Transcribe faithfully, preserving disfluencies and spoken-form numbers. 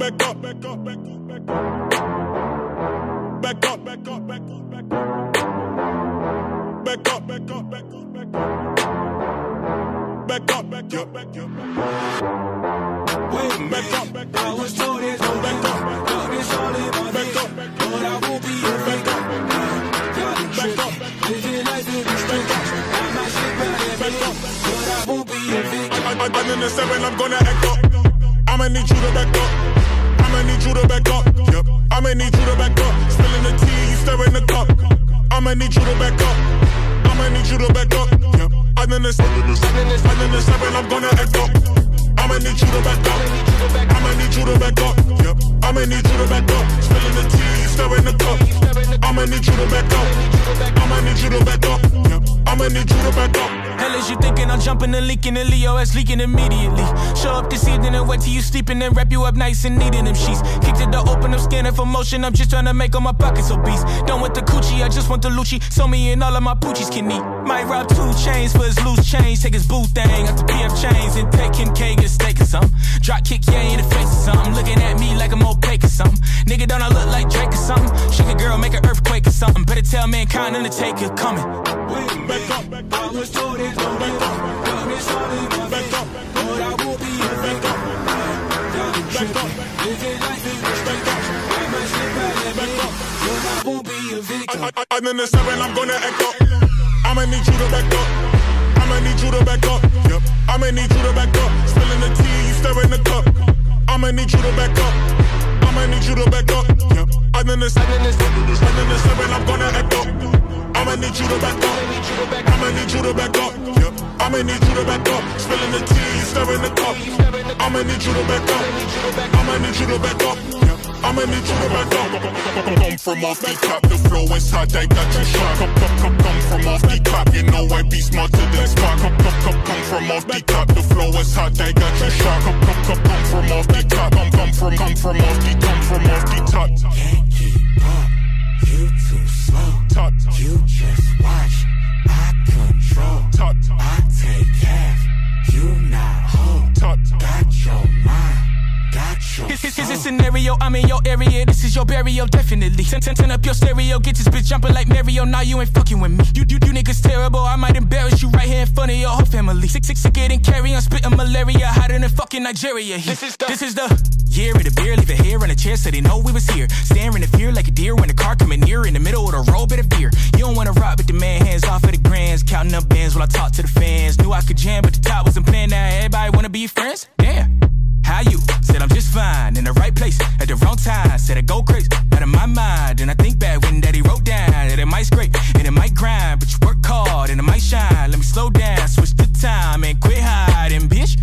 back up, back up, back up, back up. Back up, back up, back up, back up. Back up, back up, back up, back up. Back up, back up, back up, back up. Wait a minute, I was told there's no back up. Got this all in my head, but I won't be a fake up. Got the trick, living life in the street. I might slip out and back up, but I won't be a fake up. I'm in the seven, I'm gonna act up. I'ma need you to back up. I'ma need you to back up. Yep. I'ma need you to back up. Spilling the tea, you stirring the cup. I'ma need you to back up. I'ma need you to back up. Yep. I'm in the seven, I'm in the seven, I'm gonna act up. I'ma need you to back up. I'ma need you to back up. Yep. I'ma need you to back up. Spilling the tea, you stirring the cup. I'ma need you to back up. I'ma need you to back up. Yep. I'ma need you to back up. Hell is you thinking I'm jumping and leaking and Leo is leaking immediately. Show up this evening and wait till you sleeping and wrap you up nice and neat in them sheets. Kicked it the open, I'm scanning for motion. I'm just trying to make all my pockets obese. Don't want the coochie, I just want the Lucci. So me and all of my poochies can eat. Might rob two chains for his loose change. Take his boo thing out the P F chains and take Kim K get steak or something. Drop kick yeah in the face or something. Looking at me like I'm opaque or something. Nigga don't I look like Drake or something? Shake a girl, make an earthquake or something. Better tell mankind Undertaker coming. Wait a minute, I was told there's no back up. Got this all in my head, but I won't be a fake up. Got the trick, living life in the street. I might slip out and back up, but I won't be a victim. I'm in the seven, I'm gonna act up. I'ma need you to back up. I'ma need you to back up. Yep. I'ma need you to back up. Spilling the tea, you stirring the cup. I'ma need you to back up. I'ma need you to back up. Yep. I'm in the seven, I'm in the seven, I'm gonna act up. I'ma need you to back up. I'ma need you to back up. Yep. I'ma need you to back up. Spilling the tea, you stirring the cup. I'ma need you to back up. I'ma need you to back up. Yep. I'ma need you to back up. Come from off the top, the flow is hot, I got you shot. Come, come, come, come from off the top, you know I be smarter than Spock. Come, come, come, come from off the top, the flow is hot, I got you shot. Come, come, come, come from off the top, come, come from, come from off the, come from off the top. Can't keep up, you too slow. Top. You just watch, I control. Top. I take half, you not whole. Top. Got your mind, got your This is soul. a scenario, I'm in your area, this is your burial, definitely. Turn, turn, turn up your stereo, get this bitch jumping like Mario, now you ain't fucking with me. You, you, you niggas terrible, I might embarrass you right here in front of your whole family. Sick, sick, sicker than carry on, spitting malaria, hotter than fucking Nigeria. This is the, this is the year of the beer, leave it here on the chair so they know we was here. Staring in fear like a deer when the car coming near, in the middle of the road, bit of beer. You don't wanna rock with the man, hands off of the grands, counting up bands while I talk to the fans. Knew I could jam, but the top wasn't playing, now everybody wanna be your friends? Damn. How you? Said I'm just fine, in the right place, at the wrong time. Said I go crazy, out of my mind. And I think back when daddy wrote down that it might scrape and it might grind, but you work hard and it might shine. Let me slow down, switch the time and quit hiding, bitch.